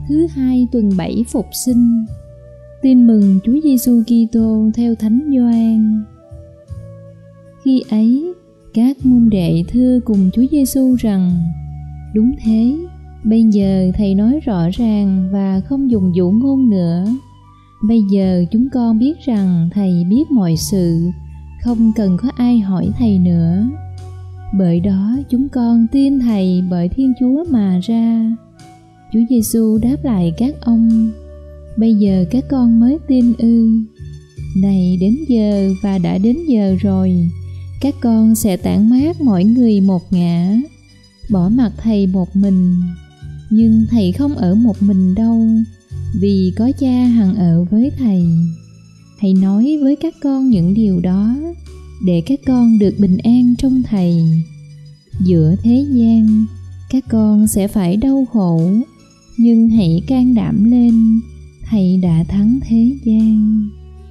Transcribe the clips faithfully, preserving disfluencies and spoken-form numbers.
thứ hai tuần bảy Phục sinh. Tin mừng Chúa Giêsu Kitô theo Thánh Gioan. Khi ấy, các môn đệ thưa cùng Chúa Giêsu rằng: Đúng thế, bây giờ Thầy nói rõ ràng và không dùng dụ ngôn nữa. Bây giờ chúng con biết rằng Thầy biết mọi sự, không cần có ai hỏi Thầy nữa. Bởi đó chúng con tin Thầy bởi Thiên Chúa mà ra. Chúa Giêsu đáp lại các ông: Bây giờ các con mới tin ư? Này, đến giờ và đã đến giờ rồi, các con sẽ tản mát mỗi người một ngả, bỏ mặc Thầy một mình. Nhưng Thầy không ở một mình đâu, vì có Cha hằng ở với Thầy. Hãy nói với các con những điều đó, để các con được bình an trong Thầy. Giữa thế gian, các con sẽ phải đau khổ, nhưng hãy can đảm lên, Thầy đã thắng thế gian.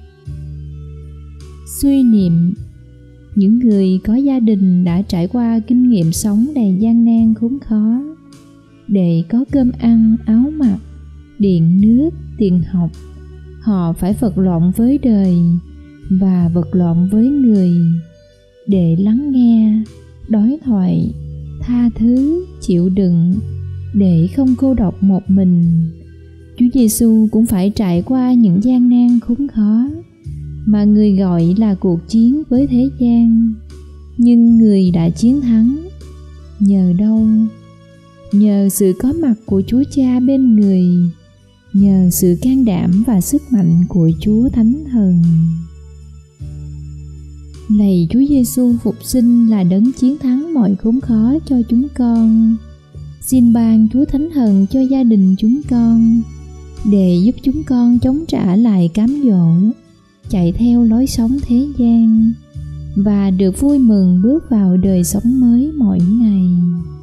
Suy niệm. Những người có gia đình đã trải qua kinh nghiệm sống đầy gian nan khốn khó. Để có cơm ăn, áo mặc, điện nước, tiền học, họ phải vật lộn với đời và vật lộn với người. Để lắng nghe, đối thoại, tha thứ, chịu đựng, để không cô độc một mình, Chúa Giêsu cũng phải trải qua những gian nan khốn khó mà người gọi là cuộc chiến với thế gian. Nhưng người đã chiến thắng. Nhờ đâu? Nhờ sự có mặt của Chúa Cha bên người, nhờ sự can đảm và sức mạnh của Chúa Thánh Thần. Lạy Chúa Giêsu phục sinh là đấng chiến thắng mọi khốn khó cho chúng con. Xin ban Chúa Thánh Thần cho gia đình chúng con, để giúp chúng con chống trả lại cám dỗ, chạy theo lối sống thế gian và được vui mừng bước vào đời sống mới mỗi ngày.